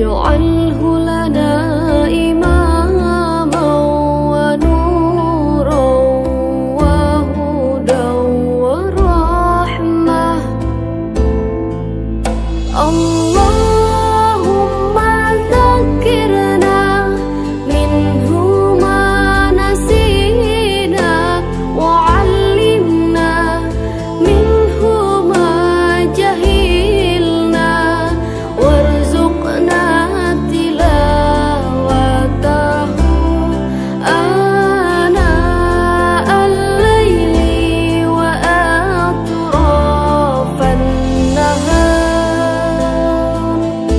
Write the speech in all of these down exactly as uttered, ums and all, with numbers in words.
واجعله لنا إماما ونورا وهدى ورحمة. اللهم ذكرنا منه ما نسينا وعلمنا منه ما جهلنا وارزقنا تلاوته آناء الليل وأطراف النهار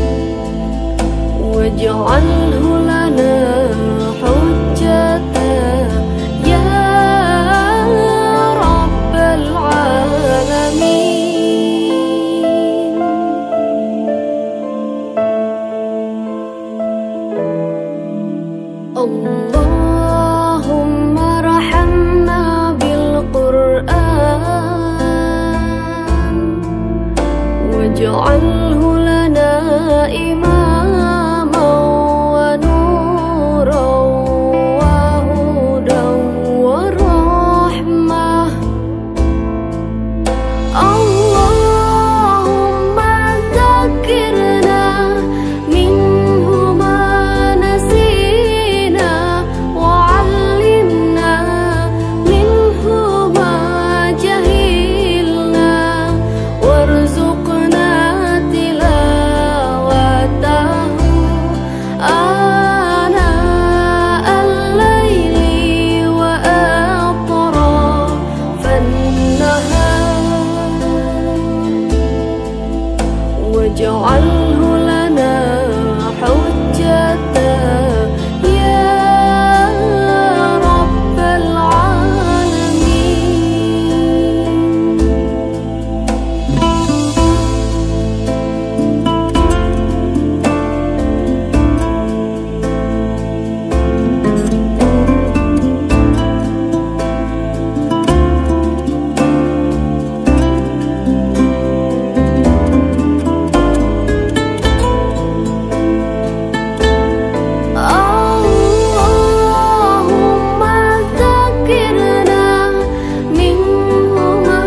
واجعله لنا حجة يا رب العالمين. اللهم ارحمنا بالقرآن واجعله لنا إماما ونورا وهدى ورحمة. اللهم ذكرنا منه ما نسينا وعلمنا منه ما جهلنا وارزقنا تلاوته آناء الليل وأطراف النهار واجعله لنا حجة يا رب اللهم ذكرنا منه ما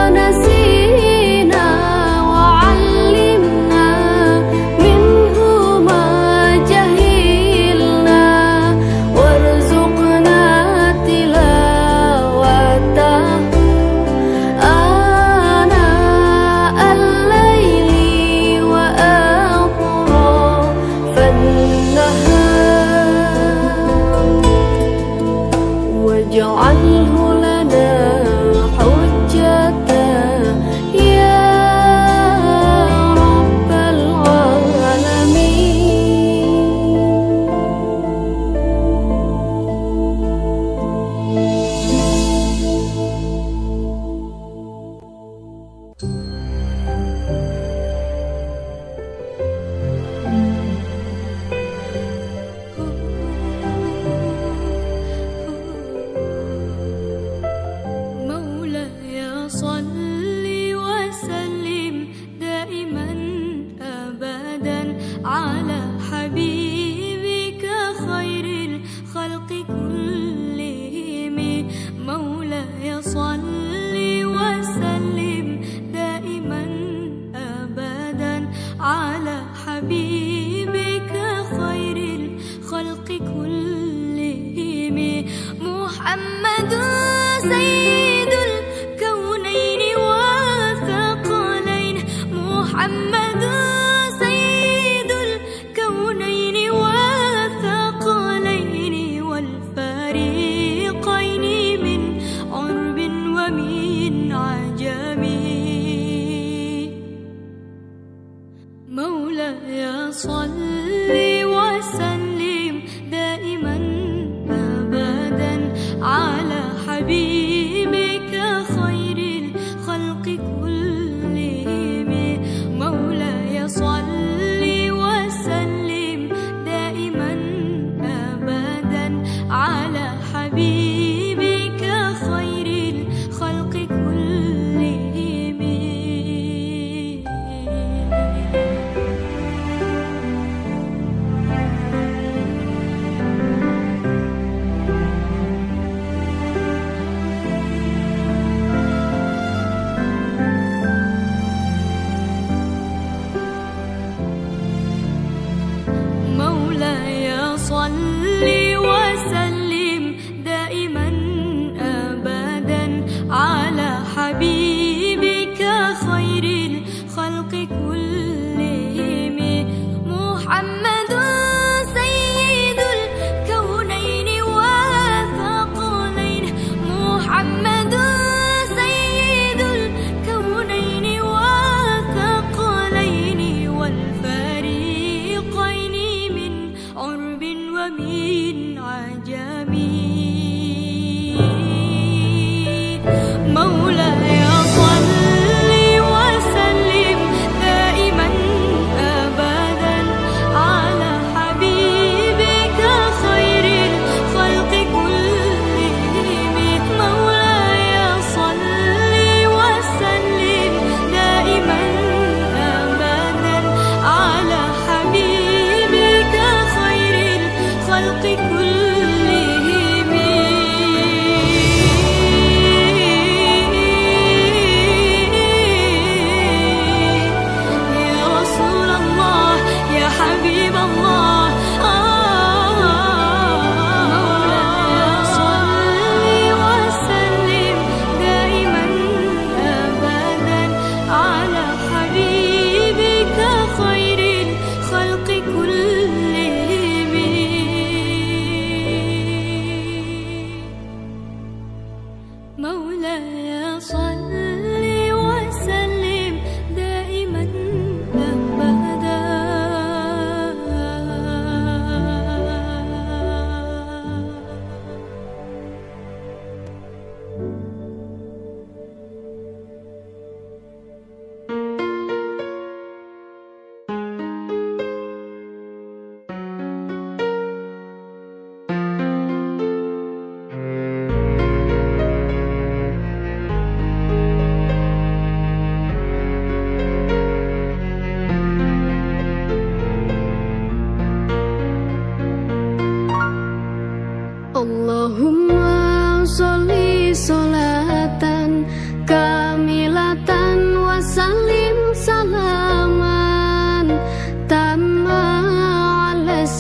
نسينا وعلمنا منه ما جهلنا وارزقنا تلاوته آناء الليل وأطراف النهار واجعله لنا حجة يا رب مولاي صل وسلم دائما أبدا على حبيبك خير الخلق كلهم. مولاي صل وسلم دائما أبدا على حبيبك خير الخلق كلهم. محمد سيد الكونين والثقلين. محمد سيد الكونين والثقلين والفريقين من عرب ومن عجم. مولاي صل وسلم دائما أبدا على حبيبك خير الخلق كلهم. مولاي صل وسلم دائما أبدا على حبيبك خير الخلق كلهم.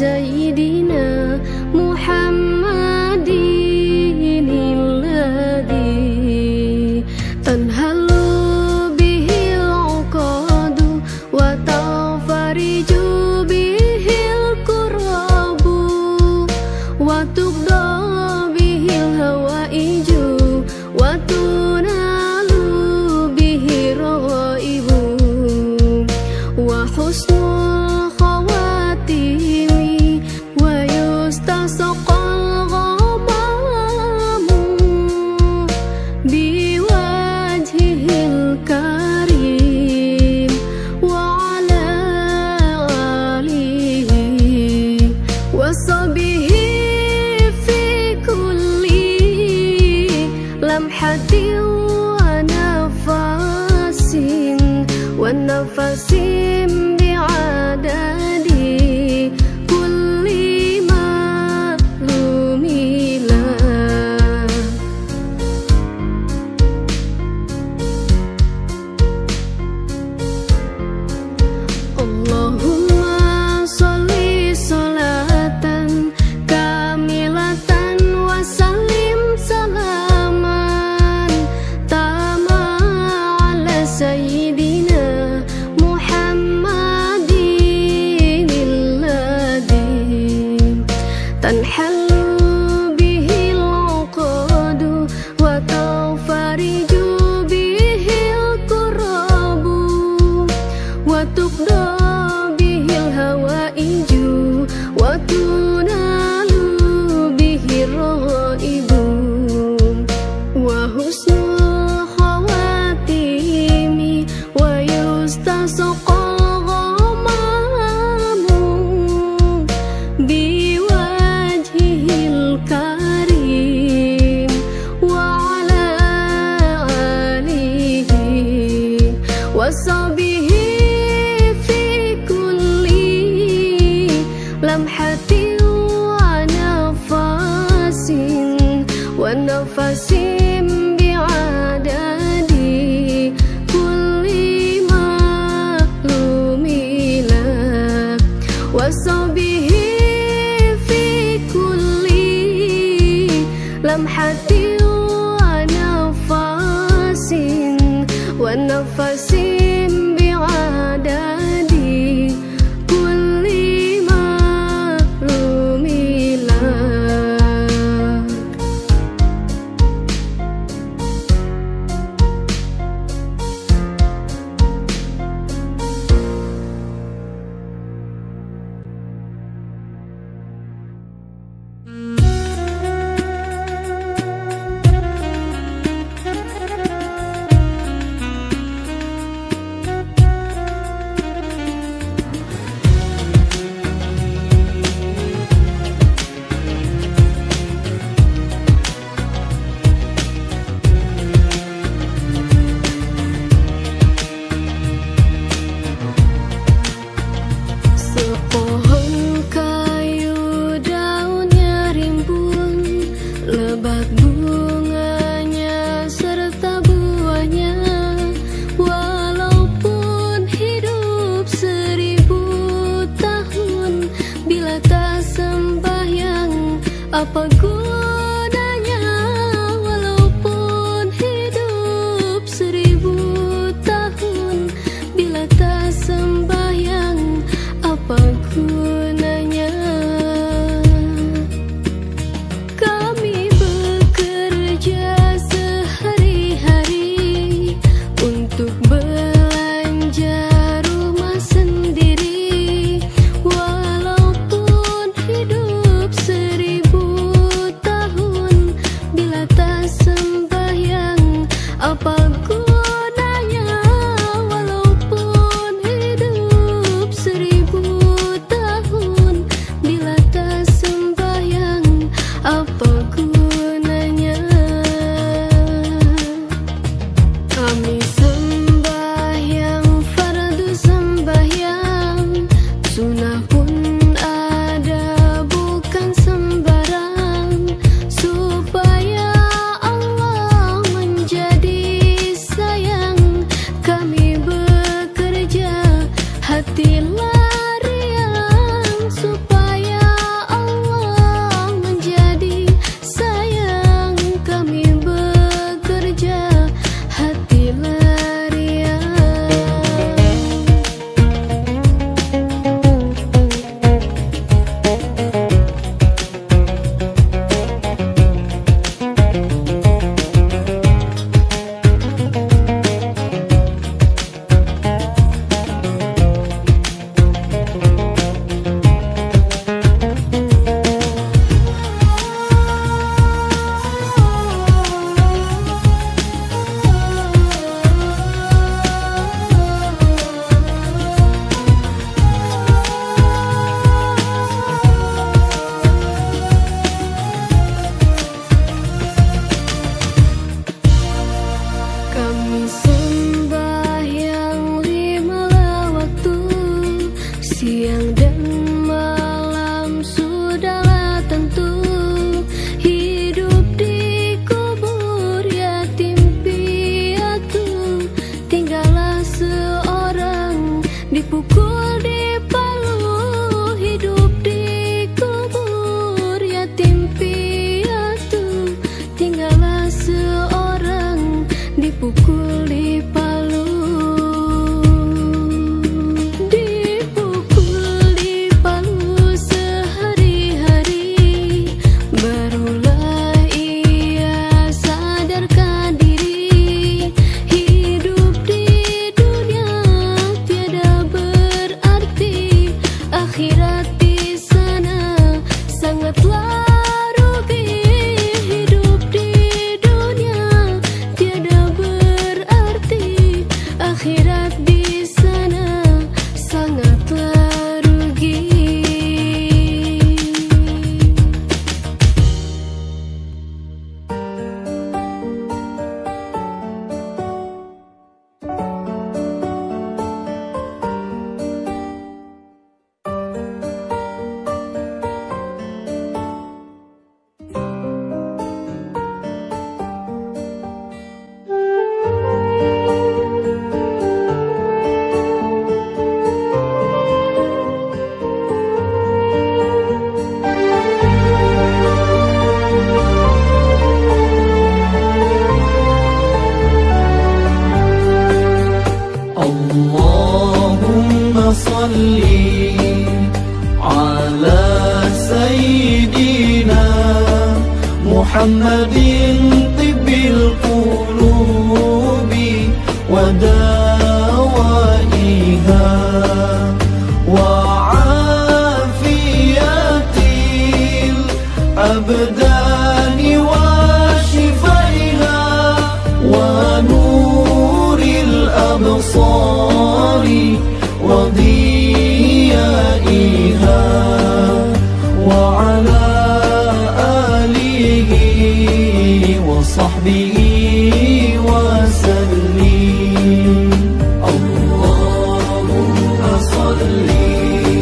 سيدنا محمد الذي تنهل به العقد وتنفرج به الكرب وتقضى به الهوائج وتنال به الرغائب وحسن الخواتيم ويستسقى الغمام بوجهه الكريم وعلى آله وصحبه في كل لمحة ونفس والنفس بعدد كل معلوم له. اللهم صل صلاة كاملة وسلم سلاما تاما على سيدنا محمد الذي تنحل به العقد وتنفرج به الكرب وتقضى به الهوائج وتنال به الرغائب وحسن الخواتيم ويستسقى الغمام بوجهه الكريم وعلى آله وصحبه في كل لمحة ونفس والنفس بعدد كل معلوم له وصحبه في كل لمحة ونفس والنفس بعدد كل معلوم dipukul di palu, hidup di kubur. Yatim piatu tinggallah seorang, dipukul di palu. Dipukul di palu sehari-hari, barulah ia sadarkan diri. Hidup di dunia tiada berarti, akhirat di sana sangatlah rugi. Hidup di dunia tiada berarti, akhirat di sana sangatlah rugi. Allahumma salli ala sayyidina Muhammadin tibbil qulubi wa dawaiha wa afiyatil abdani wa shifaiha wa nuril absari wa diyaiha wa ala alihi wa sahbihi wa sallim. Allahumma salli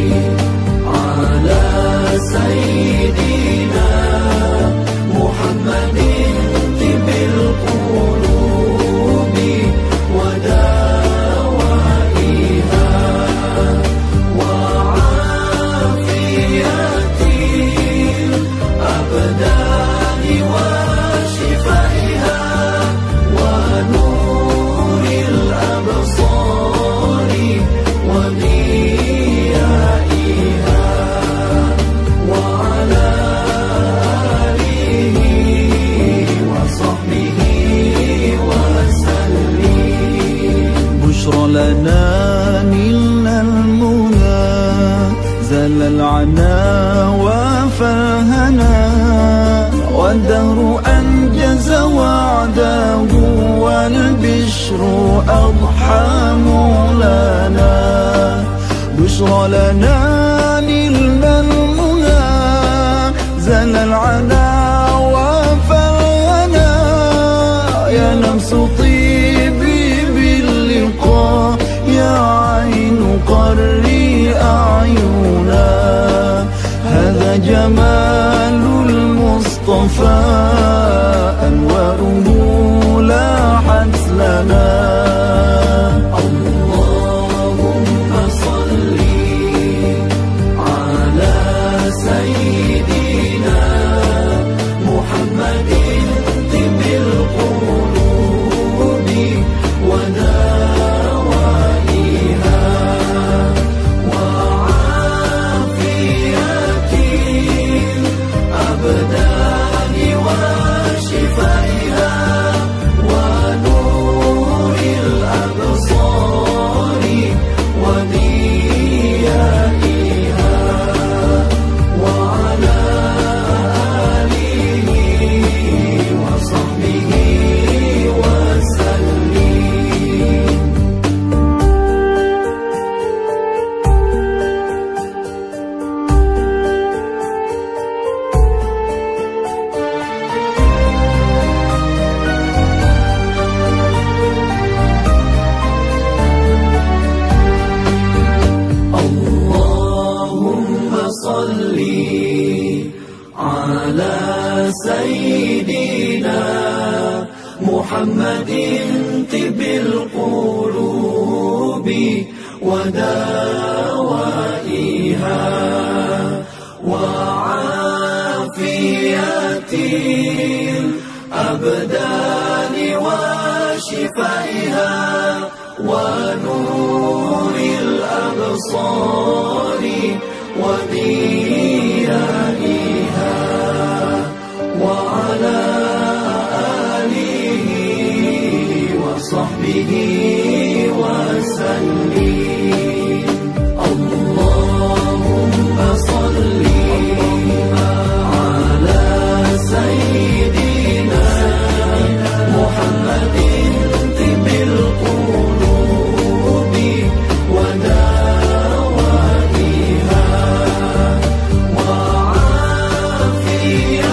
ala sayyidina Muhammadin tibbil qulubi wa dawaiha wa afiyatil abdani wa shifaiha wa nuril absari wa diyaiha wa ala alihi wa sahbihi wa sallim. Bushra lana nilal muna zalal ana wa fahana والدهر أنجز وعده والبشر أضحى مولانا. بشرى لنا نلنا المنى زل العنا وفانا يا نفس طيبي باللقاء يا عين قري أعينا. هذا جمال المصطفى أنواره لاحت لنا. اللهم صل على سيدنا محمد طب القلوب ودوائها وعافية الأبدان وشفائها ونور الأبصار وديائها وعلى آله وصحبه وسلم. اللهم صل على سيدنا محمد طب القلوب ودوائها وعافية الأبدان وشفائها ونور الأبصار وضيائها وعلى آله وصحبه وسلم. اللهم صل على سيدنا محمد طب القلوب ودوائها وعافية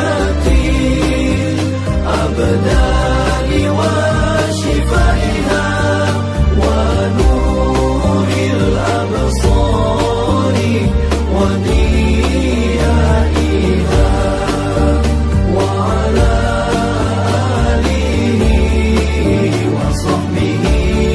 الأبدان وشفائها ونور الأبصار وضيائها وعلى آله وصحبه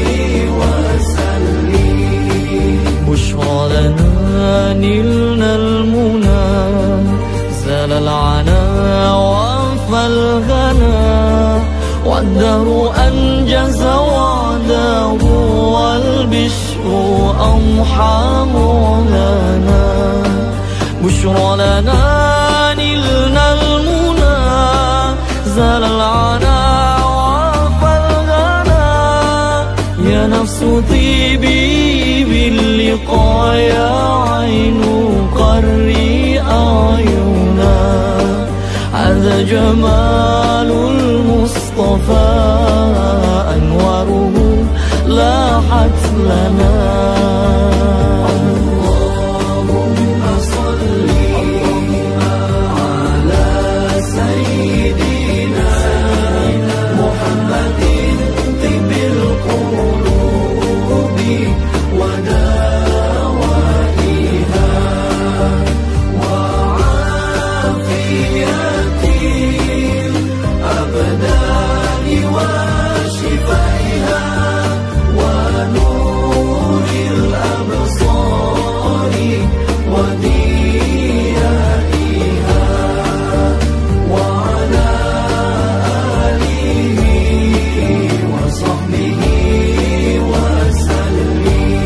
وسلم. بشرى لنا نلنا المنى زال العنا وعفى الغنى والدهر أنجز وعده والبشر أضحى مولانا. بشرى لنا نلنا المنى زال العنا وعفى الغنى يا نفس طيبي باللقاء يا عين قري أعينا. هذا جمال المصطفى أنواره لاحت لنا. اللهم صل على سيدنا محمد طب القلوب ودوائها وعافية الأبدان وشفائها ونور الأبصار وضيائها وعلى آله وصحبه وسلم.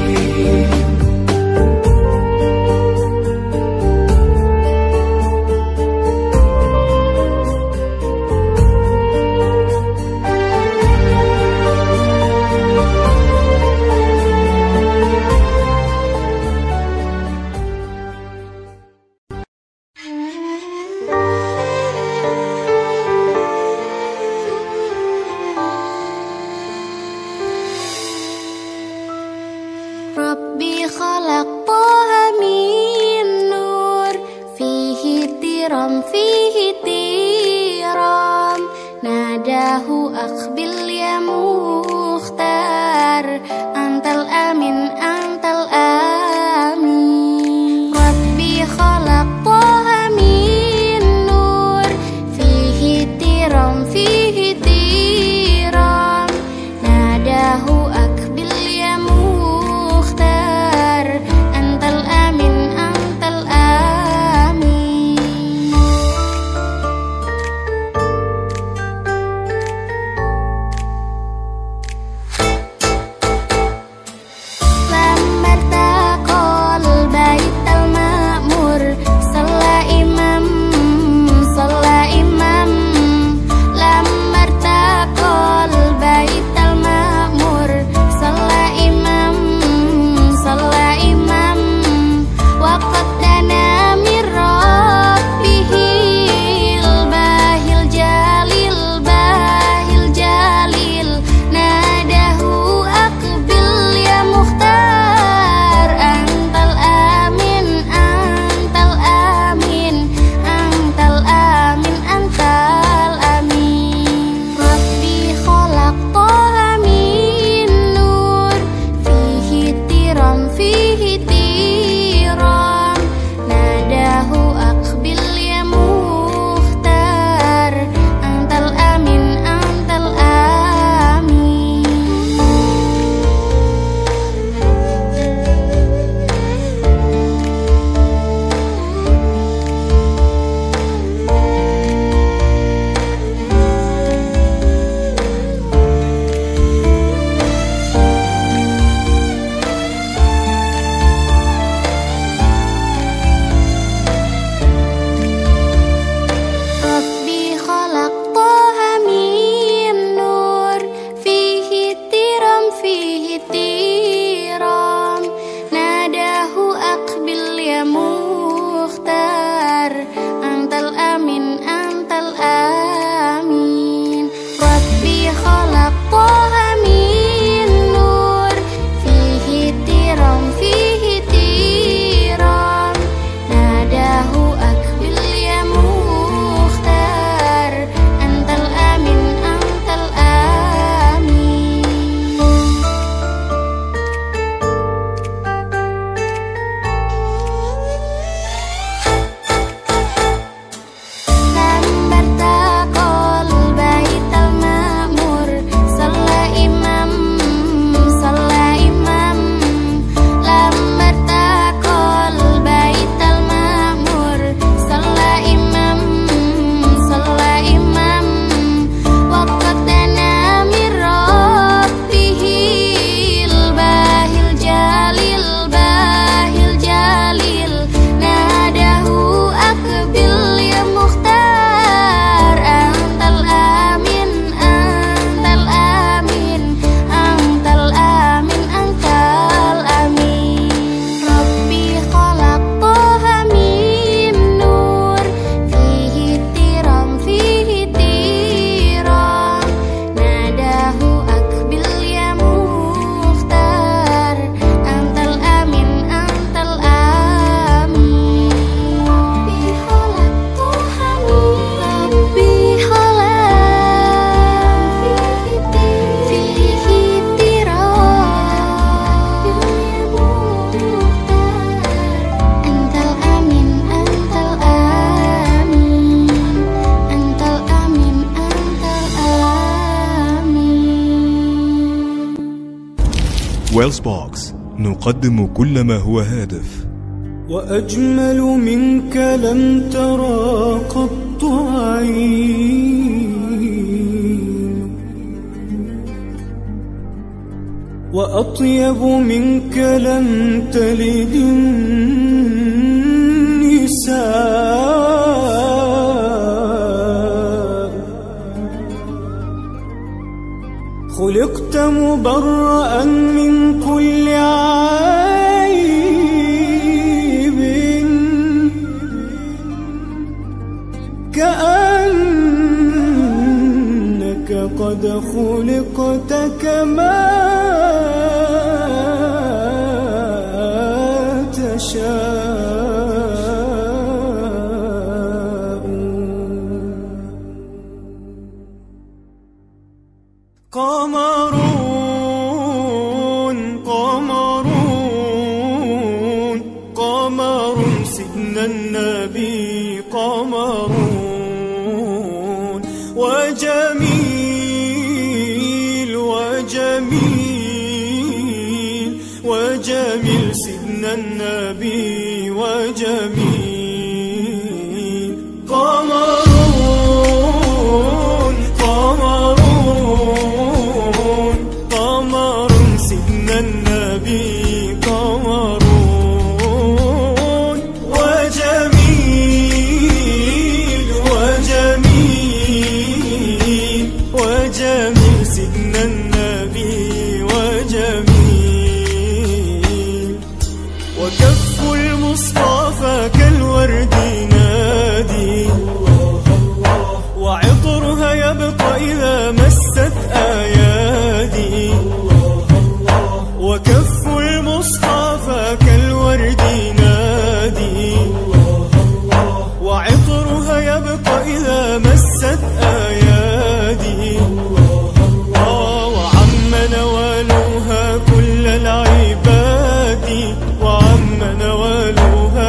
ربي خلق طه من نور فيه ترام فيه تيرام ناداه أقبل يا مختار أنت الأمين أنت الأمين. ربي خلق طه من نور فيه ترام فيه تيرام ناداه أقبل يا مختار أنت الأمين أنت الأمين. Antal amin, antal amin. Rabbi khalaq Taha min nur, fihi tiram, fihi tiram. Nadahu akbil ya mukhtar. Antal amin, antal amin. Lambar taqol baital ma'mur, salla imam, salla imam. Lambar taqol baital ma'mur, salla imam, salla imam. Waqad dana min rabbihil bahil jalil, bahil jalil. Nadahu akbil ya mukhtar. Antal amin, antal amin. Antal amin, antal amin. Rabbi khalaq Taha min nur, fihi tiram, fihi tiram. Nadahu akbil ya mukhtar. Antal amin, antal amin. Rabbi khalaq Taha min, Rabbi khalaq fihi tiram, antal amin, antal amin. Antal amin, antal amin. ويلز بوكس نقدم كل ما هو هادف. وأجمل منك لم ترى قط عين، وأطيب منك لم تلد النساء. خلقت مبرأ من كل عيب، كأنك قد خلقت كما تشاء. قمرون قمرون قمر سيدنا النبي، قمرون وجميل وجميل وجميل سيدنا النبي وجميل. قمرون قمرون قمر سيدنا النبي، قمرون وجميل وجميل وجميل سيدنا النبي وجميل. وكف المصطفى كالورد نادي، وعطرها يبقى إذا مست أيادي. وكف المصطفى كالورد نادي، وعطرها يبقى إذا مست أيادي. آه وعم نوالها كل العباد، وعم نوالها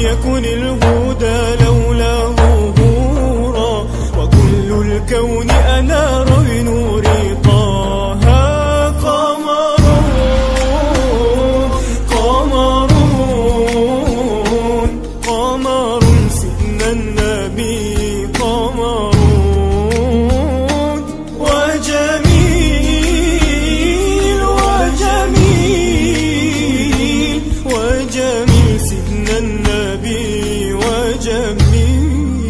يكن الهدى لولاه هورا، وكل الكون أنار بنور طه. قمرون قمرون قمر سيدنا النبي، قمرون وجميل وجميل وجميل سيدنا النبي وجميل.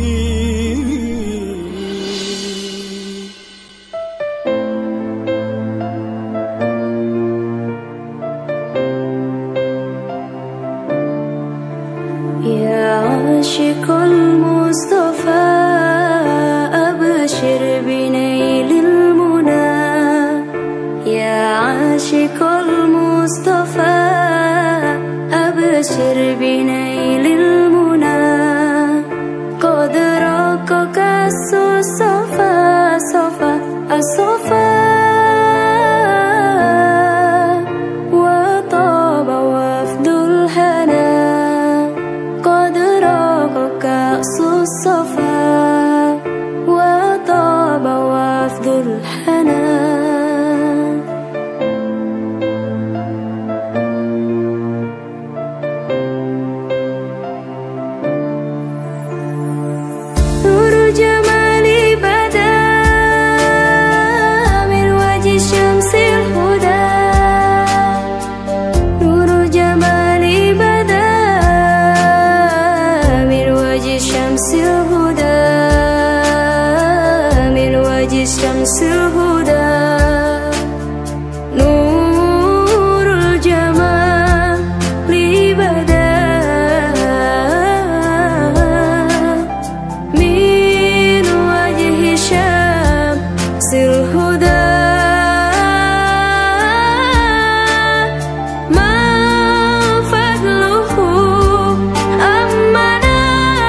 يا عاشق المصطفى أبشر بنيل المنى، يا عاشق المصطفى أبشر بنيل المنى، قد رقك الصفا صفا الصفا، وطاب وفد الهنا، قد رقك الصفا وطاب وفد الهنا. نور جمالي بدا من وجه شمس الهدى، نور جمالي بدا من وجه شمس الهدى، من وجه شمس الهدى. نور الجمال بدا من وجه شمس الهدى، ما فضله أمنا،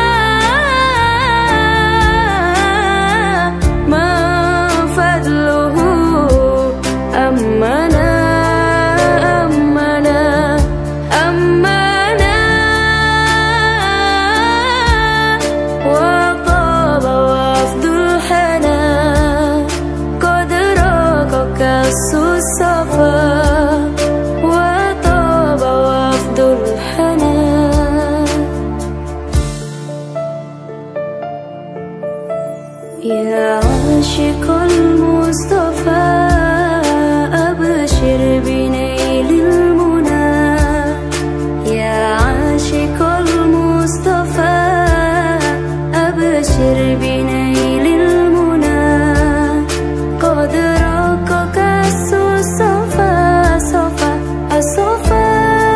ما فضله أمنا أمنا أمنا، وطاب وفد الهنا، قد رقك الصفا وطاب وفد الهنا. يا عاشق المصطفى أبشر بنيل المنى، يا عاشق المصطفى أبشر بنيل المنى، قد رقك الصفا صفا الصفا،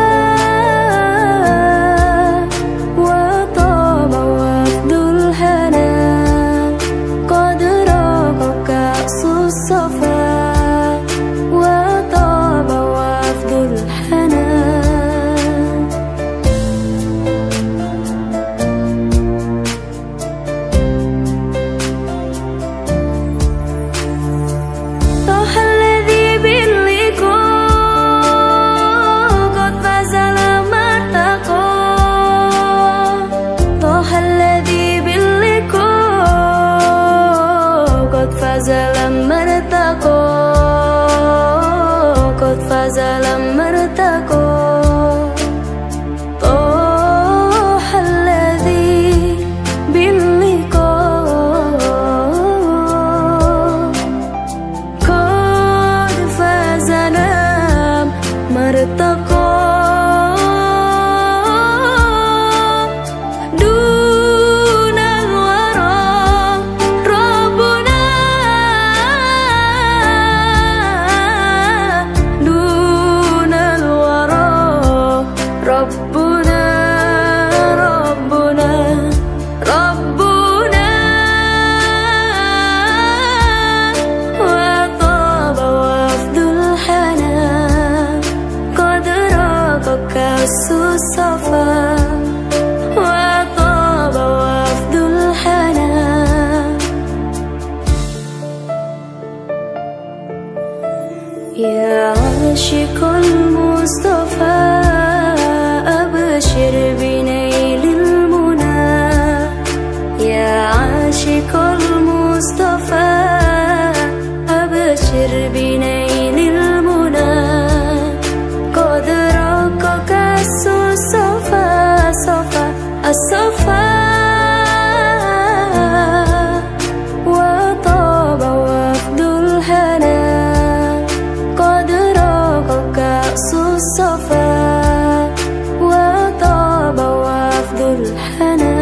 وطاب وفد الهنا، قد رقك الصفا الصفا وطاب وفد الهنا قد راق كأس الصفا وطاب وفد الهنا.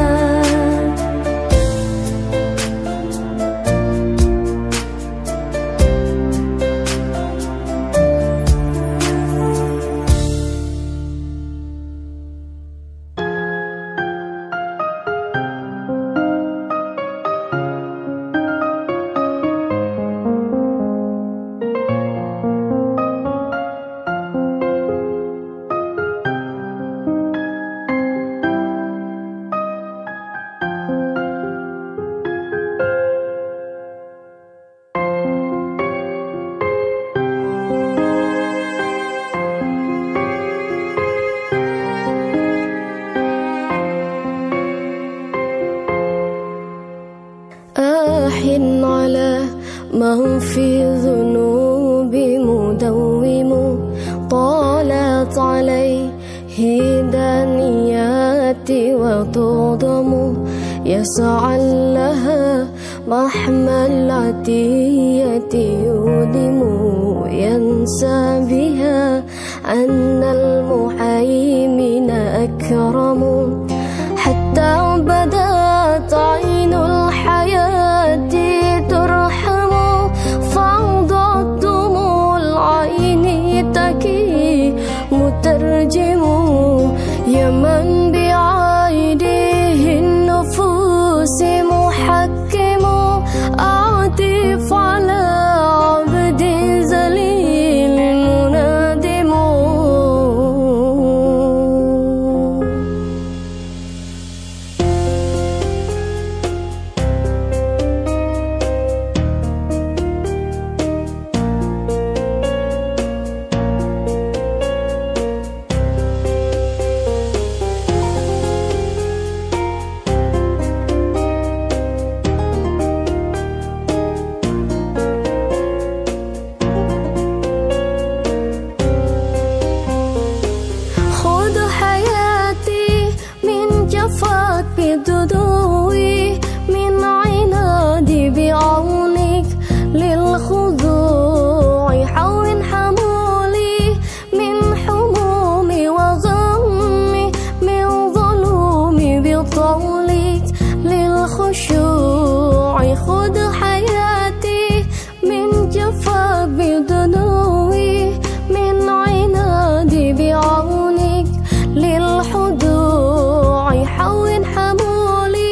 أحن على من في ذنوب مدوم طالت عليه دانيات وتضم يسعى لها محمى العتية يودم ينسى بها أن المهيمن أكرم حتى بدات عين الحياة ترحم فاضت دموع العين تكي مترجم يا من بعيده النفوس محكم أعطف على عبد ذليل منادم. جفت بدموعي من عنادي بعونك للخضوع حول حمولي من حمومي وغمي من ظلومي بطولك للخشوع خذ حياتي من جفت بدموعي من عنادي بعونك للخضوع حول حمولي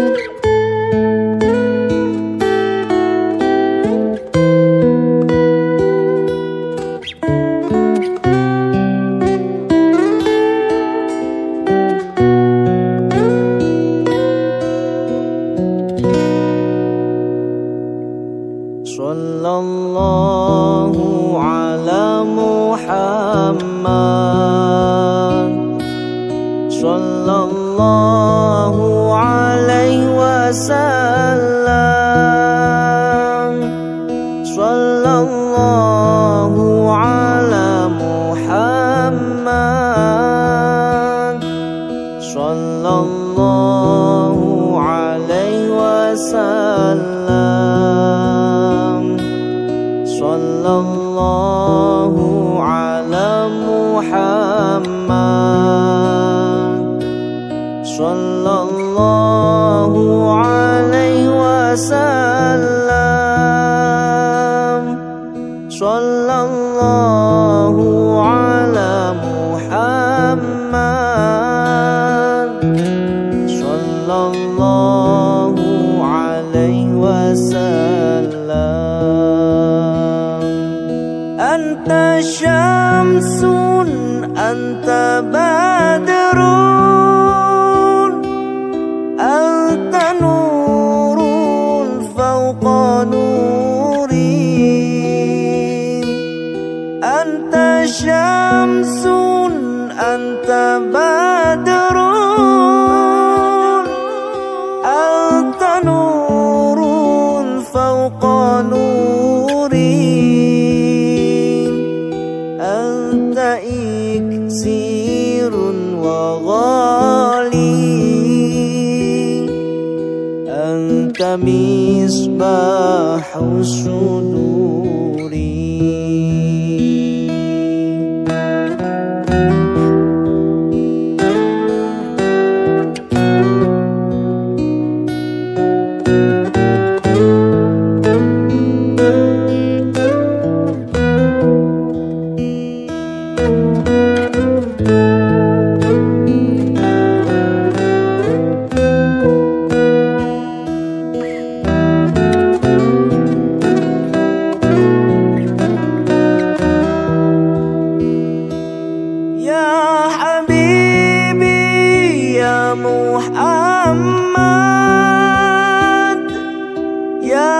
Sallallahu ala Muhammad, sallallahu alaihi wasallam, sallallahu ala Muhammad, sallallahu alaihi wasallam, sallallahu ala Muhammad, sallallahu alaihi wasallam, sallallahu ala Muhammad, sallallahu alaihi wasallam. Anta syamsun, anta badrun, anta nurun fawqa nurin. Anta syamsun, anta badrun, anta nurun fawqa nurin. Anta iksirun wa ghali, anta misbahu suduri. Muhammad, ya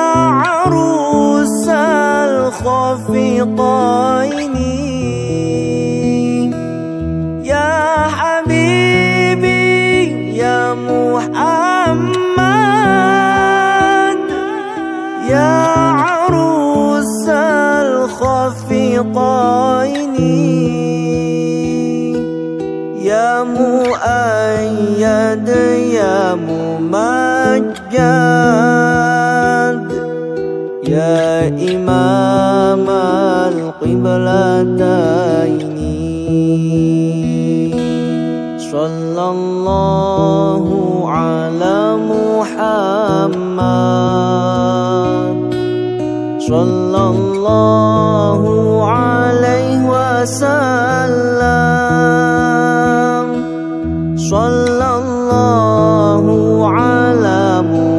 arusal khafiqaini, ya habibi ya Muhammad, ya arusal khafiqaini, ya muayyad ya mumajjad, ya imam al-qiblataini. Sallallahu ala Muhammad, sallallahu alaihi wasallam, sallallahu ala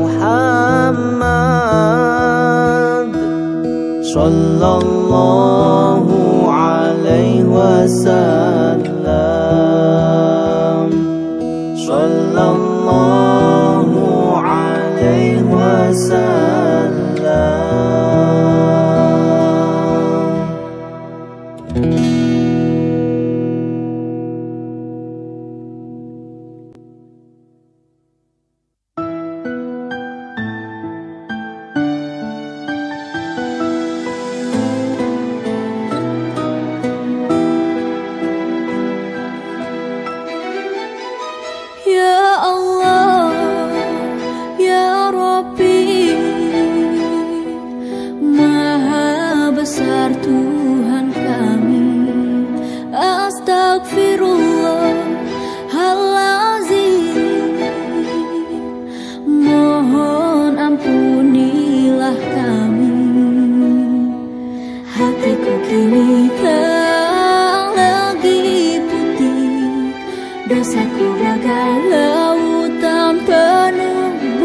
Muhammad, sallallahu alaihi wasallam, sallallahu alaihi wasallam. Dosaku bagai lautan penuh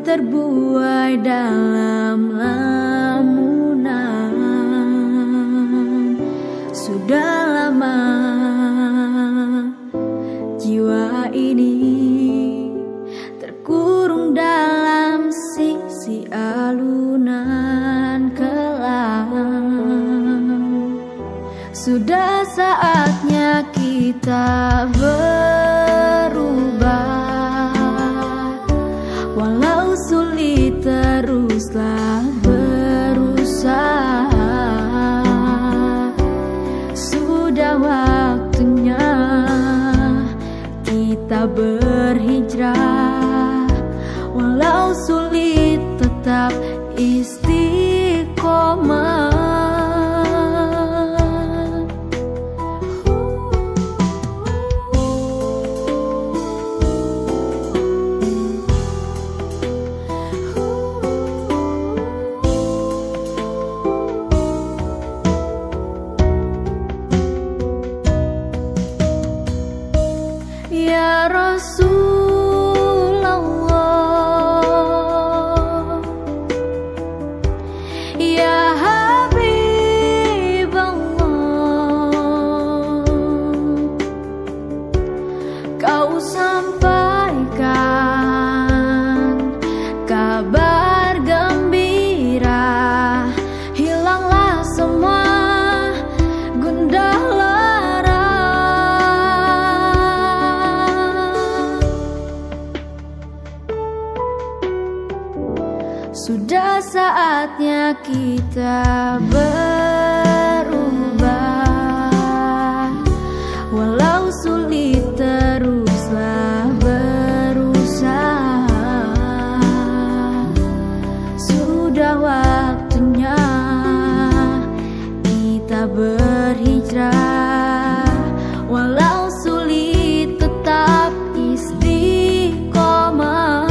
terbuai dalam lamunan. Sudah lama jiwa ini terkurung dalam sisi alunan kelam. Sudah saatnya kita berubah, walau sulit teruslah berusaha. Sudah waktunya kita berhijrah, walau sulit tetap istiqomah. Ya Rasulullah, ya Habibullah, kau sampaikan kabar gembira, hilanglah semua gundah lara. Sudah saatnya kita berubah, walau sulit teruslah berusaha. Sudah waktunya kita berhijrah, walau sulit tetap istiqomah.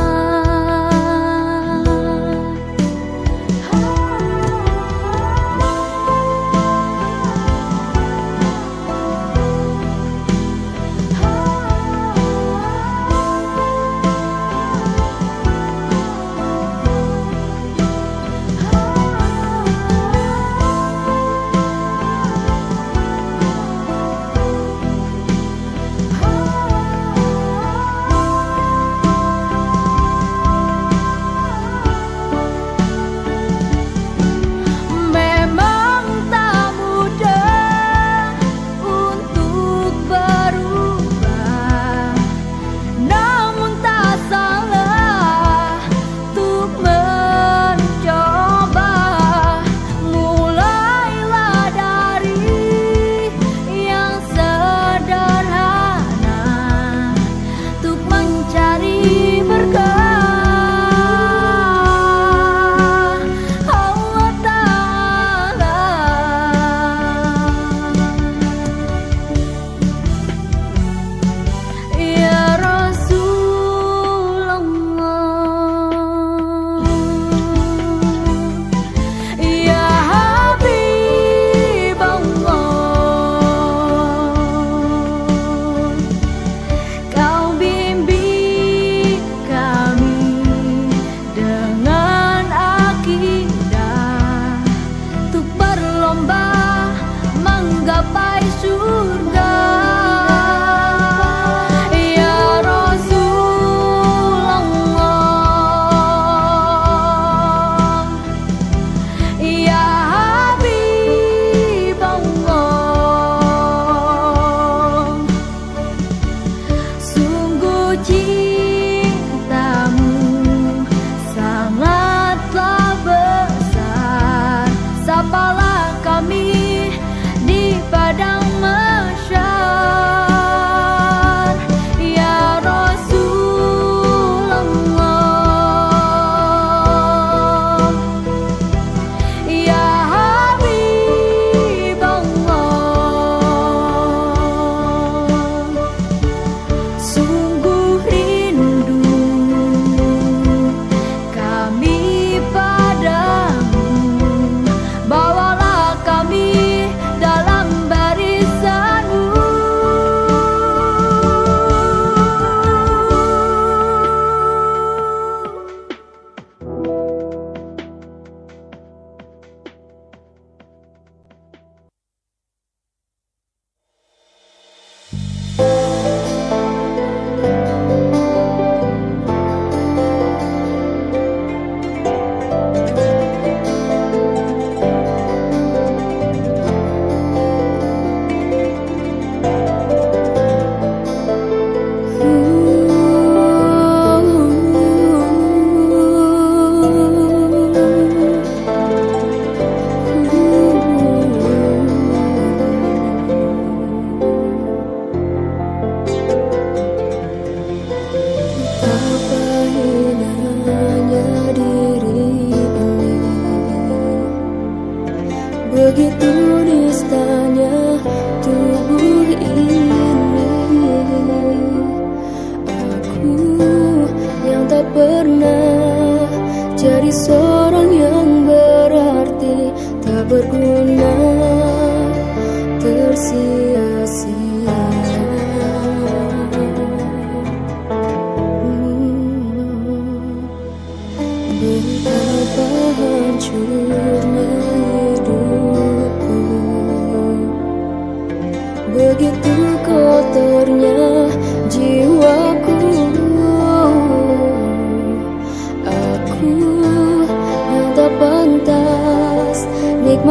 Sungguh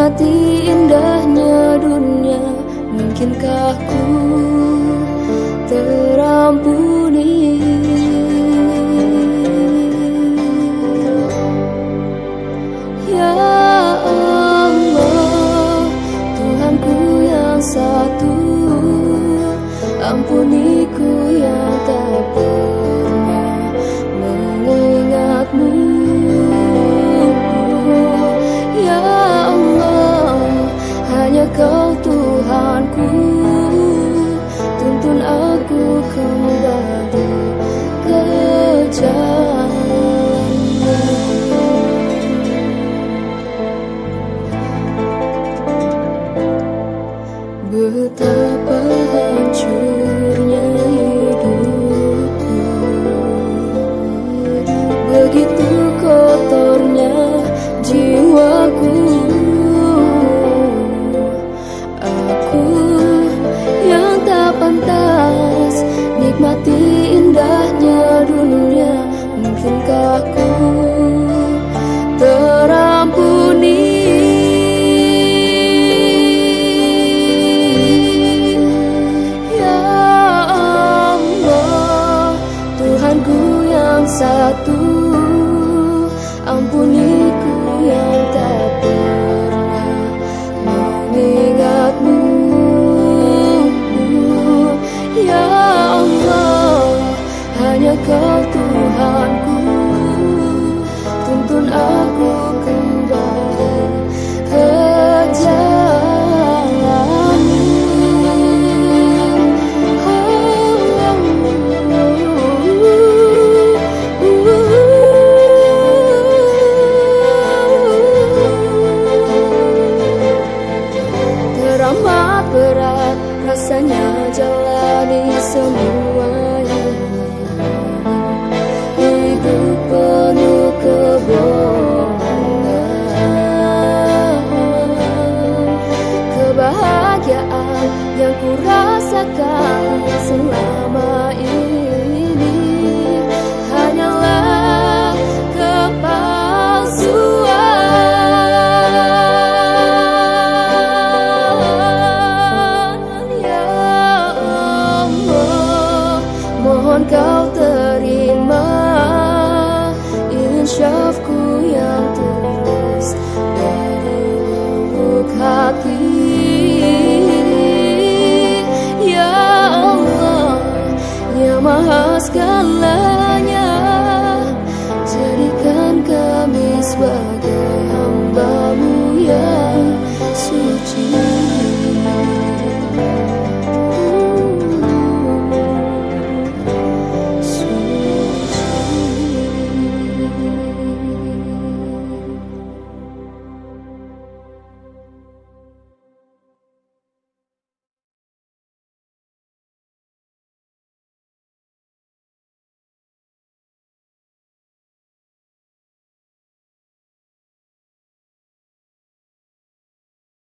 nikmati indahnya dunia. Mungkinkah ku terampuni? Ya Allah, Tuhanku yang satu, ampuniku yang tak pernah mengingatmu. Ya Allah, hanya Kau Tuhanku, tuntun aku kembali ke jalan-Mu. Betapa hancurnya hidupku, begitu kotornya jiwaku. Aku yang tak pantas nikmati indahnya dunia. Mungkinkah ku terampuni? Ya Allah, Tuhanku yang satu, ampuniku yang tak pernah mengingatmu. Ya Allah, hanya Kau Tuhanku, tuntun aku kembali ke jalan-Mu. Teramat berat rasanya jalani semuanya, hidup penuh kebohongan. Kebahagiaan yang ku rasakan selama ini hanyalah kepalsuan. Ya Allah, mohon Kau terima insyafku yang tulus dari lubuk hati. Ya Allah, yang maha segalanya, jadikan kami sebagai